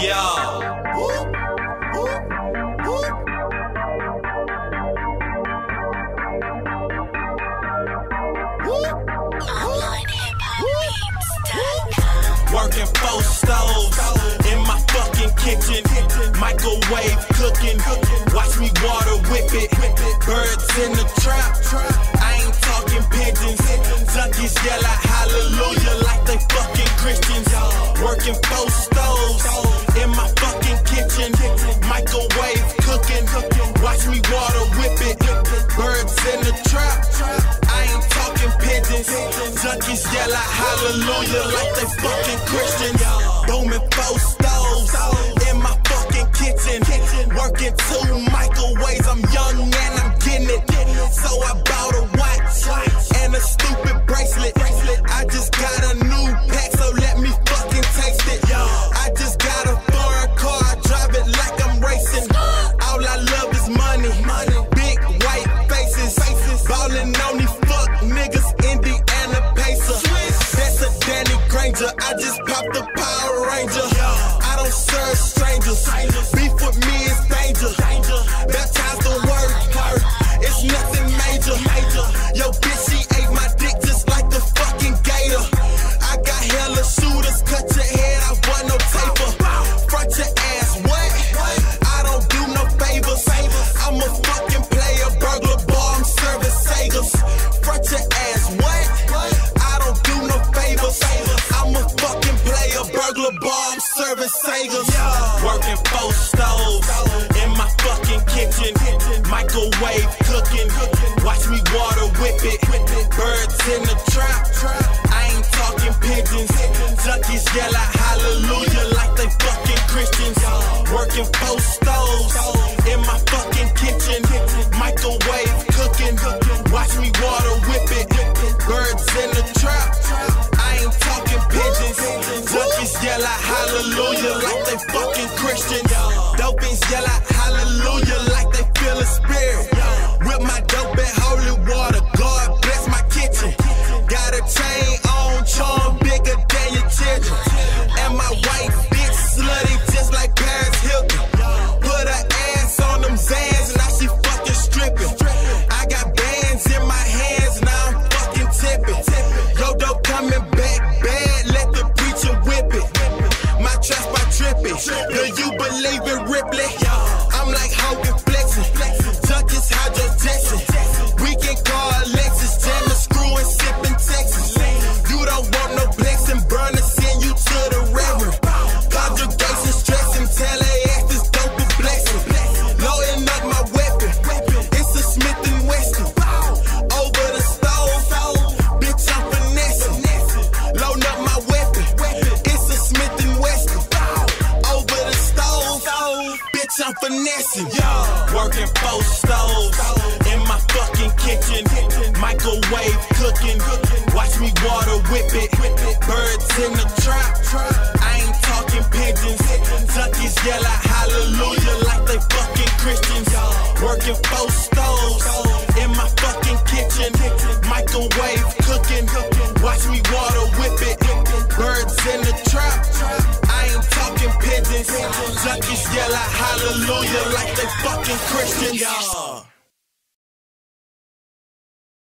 Working 4 stoves in my fucking kitchen. Microwave cooking. Watch me water whip it. Birds in the trap. I ain't talking pigeons. Junkies yell out hallelujah like they fucking Christians. Working 4 stoves in my fucking kitchen. Microwave cooking. Watch me water whip it. Birds in the trap. I ain't talking pigeons. Junkies yell out hallelujah like they fucking Christians. Booming 4 stoves in my fucking kitchen. Working 2 microwaves. I'm young and I'm getting it. So I bought a watch and a stupid bracelet. I just got a new pack, so let me fucking taste it. I just got a foreign car, I drive it like I'm racing. All I love is money. Big white faces. Ballin' on these fuck niggas, Indiana Pacers. That's a Danny Granger. I just popped the Power Ranger. I don't serve strangers. Beef with me is danger. Baptized the word. It's nothing major. Yo, bitch, she ate my dick just like the fucking gator. I got hella shooters. Cut your head off, but no taper. Front your ass, what? I don't do no favors. I'm a fucking player, burglar boy. I'm serving Sagers. Front your ass, what? I don't do no favors. I'm a fucking player, burglar boy. I'm serving Sagers. Working 4 stoves in my fucking kitchen. Microwave cooking. Watch me water whip it. Birds in the trap. I ain't talking pigeons. Junkies yell out hallelujah like they fucking Christians. Working 4 stoves in my fucking kitchen. Microwave cooking. Watch me water whip it. Birds in the trap. I ain't talking pigeons. Junkies yell out hallelujah like they fucking Christians. Dopies yell out hallelujah like they feel a spirit. With my dope at holy water, God bless my kitchen. Got a chain on, charm bigger than your children. And my white bitch slutty just like Paris Hilton. Put her ass on them Zans, now she fucking stripping. I got bands in my hands, now I'm fucking tipping. Yo, dope coming back bad, let the preacher whip it. My trap by tripping. Do you believe in Ripley? I'm like Hogan flexing. Junkies Hydro Jackson. Weekend car Lexus. Jamming, screwing, sipping Texas. You don't want no blessing. Burner, send you to the reverend. Conjugation, stressing. Tell they ass this dope a blessing. Loading up my weapon. It's a Smith & Wesson. Over the stove. Bitch, I'm finessing. Loading up my weapon. It's a Smith & Wesson. Over the stove. Bitch, I'm finessing. Working 4 stoves in my fucking kitchen. Microwave cooking. Watch me water whip it. Birds in the trap. I ain't talking pigeons. Junkies yell out hallelujah like they fucking Christians. Working 4 stoves in my fucking kitchen. Microwave cooking. Watch me water whip it. Birds in the trap. I ain't talking pigeons. Junkies yell out hallelujah like they fucking Christians.